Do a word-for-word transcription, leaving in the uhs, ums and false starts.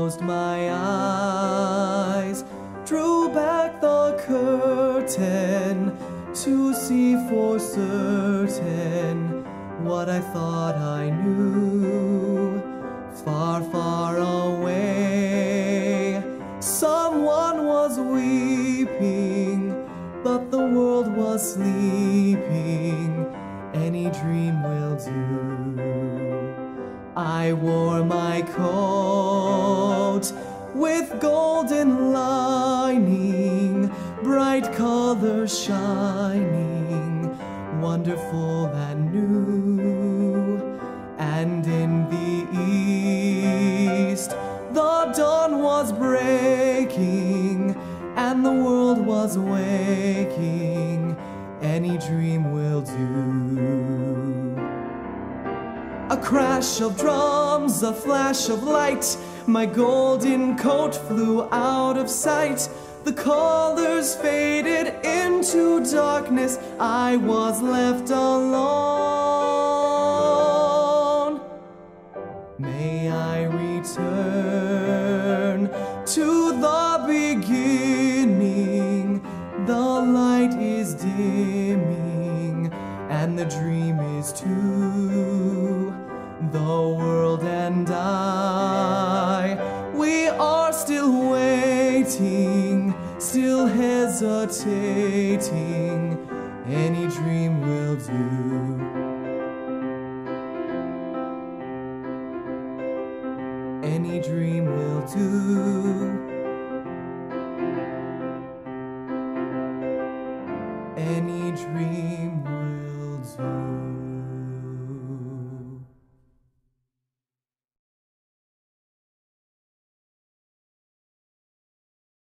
closed my eyes, drew back the curtain to see for certain what I thought I knew. Far, far away, someone was weeping, but the world was sleeping. Any dream will do. I wore my coat with golden lining, bright colors shining, wonderful and new. And in the east, the dawn was breaking, and the world was waking. Any dream will do. A crash of drums, a flash of light, my golden coat flew out of sight. The colors faded into darkness, I was left alone. May I return to the beginning. The light is dimming, and the dream is too. The world and I, we are still waiting, still hesitating. Any dream will do. Any dream will do.